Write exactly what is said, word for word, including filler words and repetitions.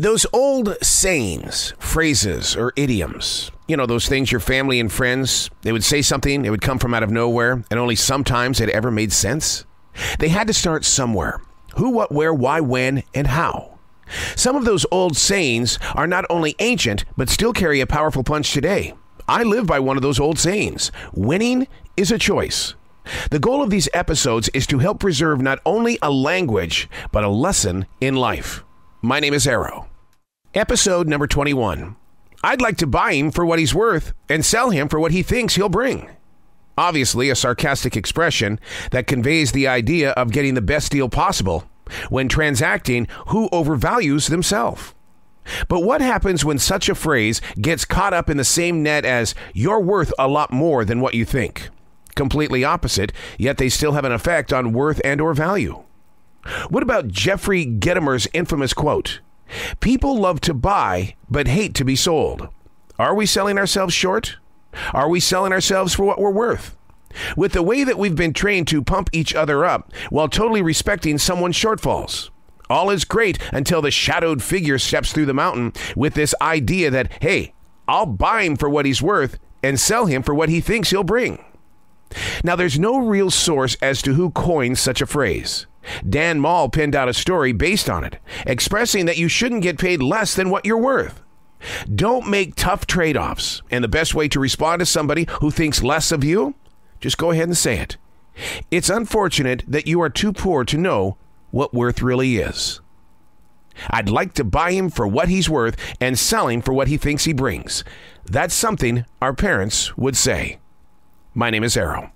Those old sayings, phrases, or idioms, you know, those things your family and friends, they would say something, it would come from out of nowhere, and only sometimes it ever made sense. They had to start somewhere. Who, what, where, why, when, and how. Some of those old sayings are not only ancient, but still carry a powerful punch today. I live by one of those old sayings. Winning is a choice. The goal of these episodes is to help preserve not only a language, but a lesson in life. My name is Arrow. Episode number twenty-one. I'd like to buy him for what he's worth and sell him for what he thinks he'll bring. Obviously, a sarcastic expression that conveys the idea of getting the best deal possible when transacting who overvalues themselves. But what happens when such a phrase gets caught up in the same net as "you're worth a lot more than what you think"? Completely opposite, yet they still have an effect on worth and or value. What about Jeffrey Gitomer's infamous quote? People love to buy, but hate to be sold. Are we selling ourselves short? Are we selling ourselves for what we're worth? With the way that we've been trained to pump each other up while totally respecting someone's shortfalls. All is great until the shadowed figure steps through the mountain with this idea that, hey, I'll buy him for what he's worth and sell him for what he thinks he'll bring. Now, there's no real source as to who coined such a phrase. Dan Mall penned out a story based on it, expressing that you shouldn't get paid less than what you're worth. Don't make tough trade-offs, and the best way to respond to somebody who thinks less of you, just go ahead and say it. It's unfortunate that you are too poor to know what worth really is. I'd like to buy him for what he's worth and sell him for what he thinks he brings. That's something our parents would say. My name is Arrow.